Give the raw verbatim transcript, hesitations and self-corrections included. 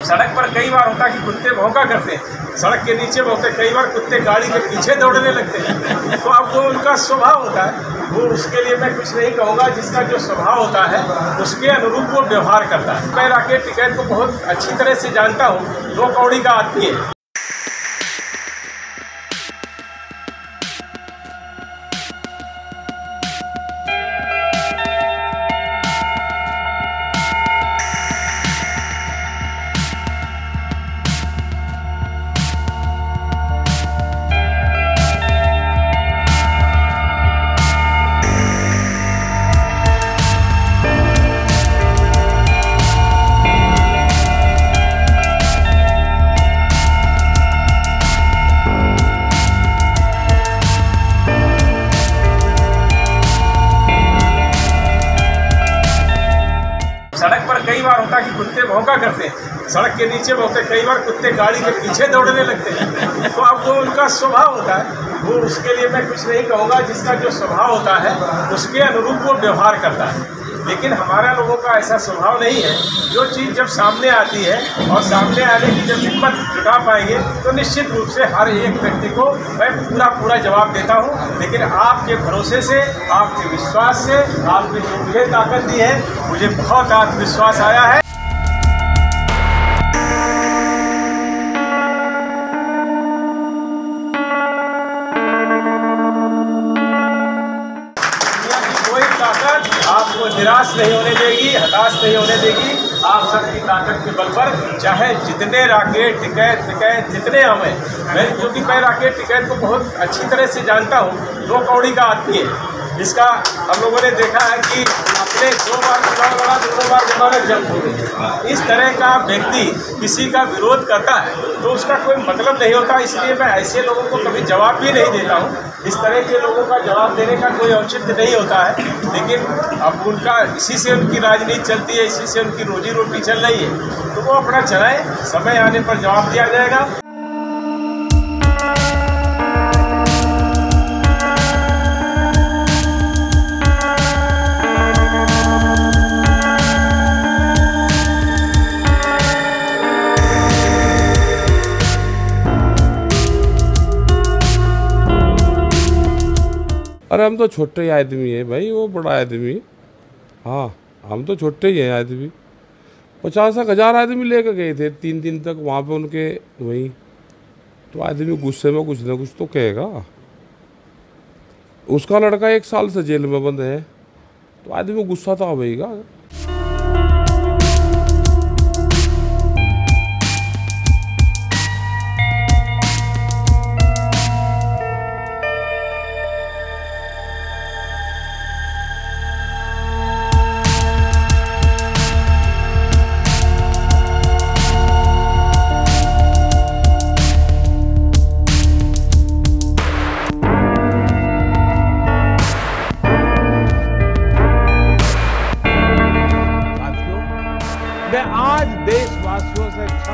सड़क पर कई बार होता है कि कुत्ते भौंका करते हैं, सड़क के नीचे भौंकते, कई बार कुत्ते गाड़ी के पीछे दौड़ने लगते हैं। तो अब वो उनका स्वभाव होता है, वो उसके लिए मैं कुछ नहीं कहूँगा। जिसका जो स्वभाव होता है उसके अनुरूप वो व्यवहार करता है। मैं राकेश टिकैत को बहुत अच्छी तरह से जानता हूँ, दो कौड़ी का आदमी है। सड़क पर कई बार होता है कि कुत्ते भौंका करते हैं, सड़क के नीचे भौंकते, कई बार कुत्ते गाड़ी के पीछे दौड़ने लगते हैं। तो अब वो उनका स्वभाव होता है, वो उसके लिए मैं कुछ नहीं कहूँगा। जिसका जो स्वभाव होता है उसके अनुरूप वो व्यवहार करता है। लेकिन हमारा लोगों का ऐसा स्वभाव नहीं है। जो चीज़ जब सामने आती है और सामने आने की जब हिम्मत जुटा पाएंगे तो निश्चित रूप से हर एक व्यक्ति को मैं पूरा पूरा जवाब देता हूं। लेकिन आपके भरोसे से, आपके विश्वास से, आपने जो मुझे ताकत दी है, मुझे बहुत आत्मविश्वास आया है। आपको निराश नहीं होने देगी, हताश नहीं होने देगी। आप सबकी ताकत के बल पर चाहे जितने राकेश टिकैत टिकैत जितने हमें, मैं क्योंकि मैं राकेश टिकैत को बहुत अच्छी तरह से जानता हूँ, दो कौड़ी का आदमी है। इसका हम लोगों ने देखा है कि अपने दो बार चुनाव लड़ा, दोनों बार जमानत जब्त हो गई। इस तरह का व्यक्ति किसी का विरोध करता है तो उसका कोई मतलब नहीं होता। इसलिए मैं ऐसे लोगों को कभी जवाब भी नहीं देता हूँ। इस तरह के लोगों का जवाब देने का कोई औचित्य नहीं होता है। लेकिन अब उनका इसी से उनकी राजनीति चलती है, इसी से उनकी रोजी रोटी चल रही है, तो वो अपना चलाए, समय आने पर जवाब दिया जाएगा। अरे हम तो छोटे ही आदमी है भाई, वो बड़ा आदमी। हाँ, हम तो छोटे ही हैं आदमी। पचास एक हज़ार आदमी लेकर गए थे तीन दिन तक वहाँ पे उनके वहीं। तो आदमी गुस्से में कुछ ना कुछ तो कहेगा। उसका लड़का एक साल से जेल में बंद है, तो आदमी गुस्सा तो आवेगा। मैं आज देशवासियों से